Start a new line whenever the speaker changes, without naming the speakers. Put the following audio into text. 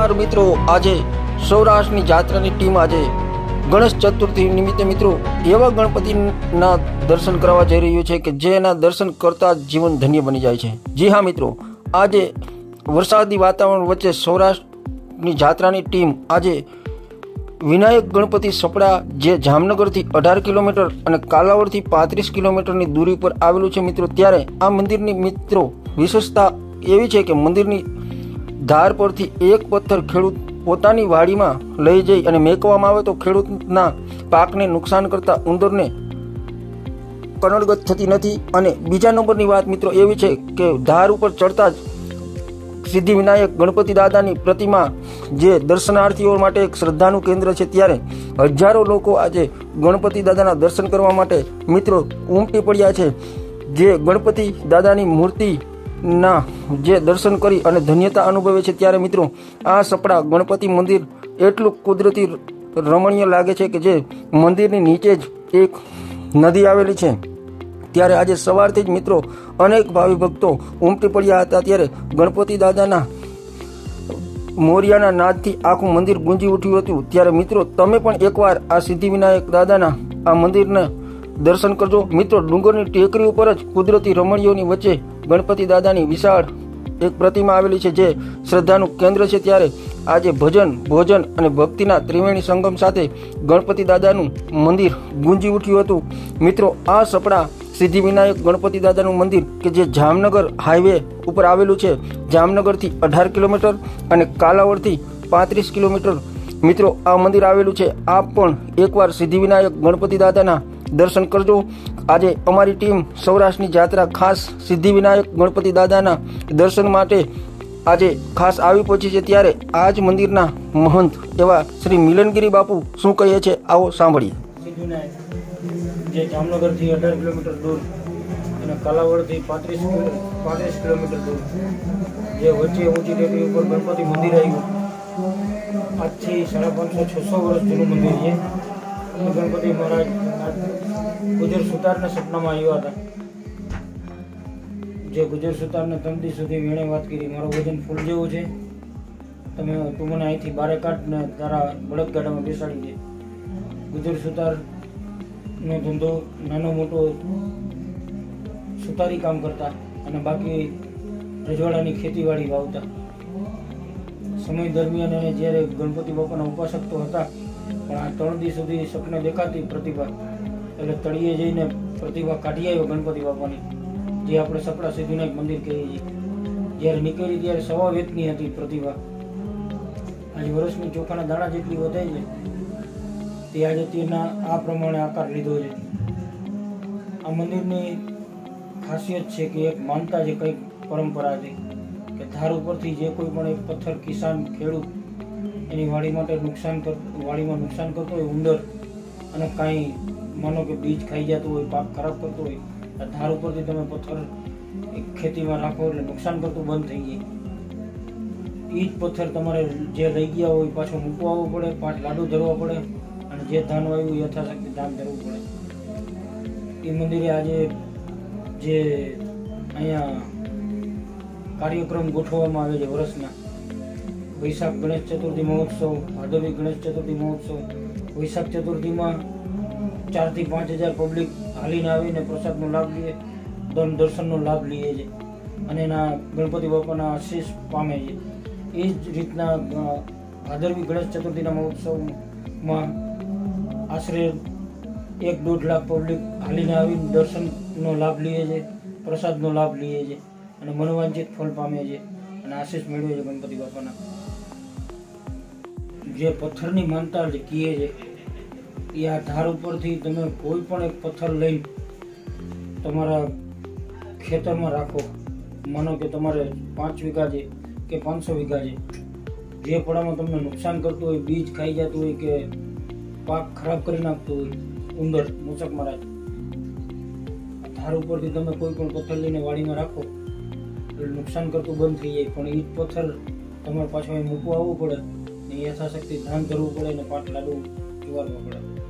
મિત્રો, આજે સૌરાષ્ટ્રની જાત્રાની ટીમ આજે ગણેશ ચતુર્થી નિમિત્તે મિત્રો એવા ગણપતિના દર્શન કરવા જઈ રહ્યું છે કે જેના દર્શન કરતા જીવન ધન્ય બની જાય છે। જી હા મિત્રો, આજે વરસાદી વાતાવરણ વચ્ચે સૌરાષ્ટ્રની જાત્રાની ટીમ આજે વિનાયક ગણપતિ સપડા જે જામનગરથી 18 કિલોમીટર અને કાલાવડથી 35 કિલોમીટરની દૂરી પર આવેલું છે મિત્રો। ત્યારે આ મંદિરની મિત્રો વિશેષતા એવી છે કે મંદિરની ધાર પરથી એક પથ્થર ખેડૂત પોતાની વાડીમાં લઈ જઈ અને મેકવામાં આવે તો ખેડૂતના પાકને નુકસાન કરતા ઉંદરને કનડગત થતી નથી। અને બીજા નંબરની વાત મિત્રો એવી છે કે ધાર ઉપર ચડતા જ સિદ્ધિ વિનાયક ગણપતિ દાદાની પ્રતિમા જે દર્શનાર્થીઓ માટે એક શ્રદ્ધાનું કેન્દ્ર છે। ત્યારે હજારો લોકો આજે ગણપતિ દાદાના દર્શન કરવા માટે મિત્રો ઉમટી પડ્યા છે। જે ગણપતિ દાદાની મૂર્તિના જે દર્શન કરી અને ધન્યતા અનુભવે છે। ત્યારે મિત્રો આ સપડા ગણપતિ મંદિર એટલું કુદરતી રમણીય લાગે છે કે જે મંદિરની નીચે જ એક નદી આવેલી છે। ત્યારે આજે સવારથી જ મિત્રો અનેક ભાવિ ભક્તો ઉમટી પડ્યા હતા। ત્યારે ગણપતિ દાદાના મોરિયાના નાદથી આખું મંદિર ગુંજી ઉઠ્યું હતું। ત્યારે મિત્રો તમે પણ એકવાર આ સિદ્ધિ વિનાયક દાદાના આ મંદિરના દર્શન કરજો। મિત્રો ડુંગરની ટેકરી ઉપર જ કુદરતી રમણીયોની વચ્ચે ગણપતિ દાદાની વિશાળ એક પ્રતિમા આવેલી છે જે શ્રદ્ધાનું કેન્દ્ર છે। ત્યારે આજે ભજન, ભોજન અને ભક્તિના ત્રિવેણી સંગમ સાથે ગણપતિ દાદાનું મંદિર ગુંજી ઉઠ્યું હતું। મિત્રો આ સપડા સિદ્ધિ વિનાયક ગણપતિ દાદાનું મંદિર કે જે જામનગર હાઈવે ઉપર આવેલું છે, જામનગરથી 18 કિલોમીટર અને કાલાવડથી 35 કિલોમીટર મિત્રો આ મંદિર આવેલું છે। આપ પણ એકવાર સિદ્ધિ વિનાયક ગણપતિ દાદાના દર્શન કરજો। આજે અમારી ટીમ સૌરાષ્ટ્રની જાત્રા ખાસ સિદ્ધિ વિનાયક ગણપતિ દાદાના દર્શન માટે આજે ખાસ આવી પહોંચી છે। ત્યારે આ જ મંદિરના મહંત એવા શ્રી મિલનગીરી બાપુ શું કહે છે આવો સાંભળીએ।
જે જામનગરથી 18 કિલોમીટર દૂર અને કાલાવડથી 35 કિલોમીટર દૂર જે વચ્ચે ઊંચી ટેકરી ઉપર ગણપતિ મંદિર આવ્યું, આજથી 550-600 વર્ષ જૂનું મંદિર છે। ગણપતિ મહારાજ ગુજર સુતારના સપનામાં આવ્યા હતા। જે ગુજર સુતારને 3 દિવસ સુધી વેણે વાત કરી, મારું વજન ફૂલ જેવું છે, તું મને અહીંથી બારે કાઢ ને તારા બળદગાડામાં બેસાડી દે। ગુજર સુતાર નો ધંધો નાનો મોટો સુતારી કામ કરતા અને બાકી રજવાડાની ખેતીવાડી વાવતા। સમય દરમિયાન એને જ્યારે ગણપતિ બાપાના ઉપાસક તો હતા, પણ આ 3 દિવસ સુધી સપને દેખાતી પ્રતિભા, એટલે તળિયે જઈને પ્રતિભા કાઢી આવ્યો ગણપતિ બાપાની, જે આપણે સપડા સિદ્ધિવિનાયક મંદિર કહીએ છીએ। જ્યારે નીકળી ત્યારે 1.25 વેતની હતી પ્રતિભા, આજે વર્ષની ચોખાના દાણા જેટલી વધે છે તે આજે તેના આ પ્રમાણે આકાર લીધો છે। આ મંદિરની ખાસિયત છે કે એક માનતા છે, કંઈક પરંપરા છે કે ધાર ઉપરથી જે કોઈ પણ એક પથ્થર કિસાન ખેડૂત એની વાડીમાં નુકસાન કરતો હોય, ઉંદર અને કાંઈ માનો કે બીજ ખાઈ જતું હોય, પાક ખરાબ કરતો હોય, ધાર ઉપરથી તમે પથ્થર ખેતીમાં રાખો એટલે નુકસાન કરતું બંધ થઈ જાય। એ જ પથ્થર તમારે જે લઈ ગયા હોય પાછો મૂકવા આવવો પડે, 5 લાડુ ધરવા પડે અને જે ધાન વાવ્યું યથાશક્તિ ધાન ધરવું પડે। એ મંદિરે આજે જે અહીંયા કાર્યક્રમ ગોઠવવામાં આવે છે વર્ષના, વૈશાખ ગણેશ ચતુર્થી મહોત્સવ, ભાદરવી ગણેશ ચતુર્થી મહોત્સવ। વૈશાખ ચતુર્થીમાં 4 થી 5 હજાર પબ્લિક હાલીને આવીને પ્રસાદનો લાભ લે, દર્શનનો લાભ લે છે અને એના ગણપતિ બાપાના આશીષ પામે છે। એ જ રીતના ભાદરવી ગણેશ ચતુર્થીના મહોત્સવમાં આશરે 1-1.5 લાખ પબ્લિક હાલીને આવીને દર્શનનો લાભ લે છે, પ્રસાદનો લાભ લે છે અને મનોવાંછિત ફળ પામે છે અને આશીષ મેળવે છે ગણપતિ બાપાના। જે પથ્થરની માનતા જે કહે છે એ આ ધાર ઉપરથી તમે કોઈ પણ એક પથ્થર લઈને તમારા ખેતરમાં રાખો, માનો કે તમારે 5 વીઘા છે કે 500 વીઘા છે, જે પડામાં તમને નુકસાન કરતું હોય, બીજ ખાઈ જતું હોય કે પાક ખરાબ કરી નાખતું હોય ઉંદર, મૂષક મહારાજ, ધાર ઉપરથી તમે કોઈ પણ પથ્થર લઈને વાડીમાં રાખો એટલે નુકસાન કરતું બંધ થઈ જાય। પણ એ જ પથ્થર તમારે પાછો અહીં મૂકવા આવવું પડે ને યથાશક્તિ ધાન ધરવું પડે ને 5 લાડુ પીવાડવા પડે।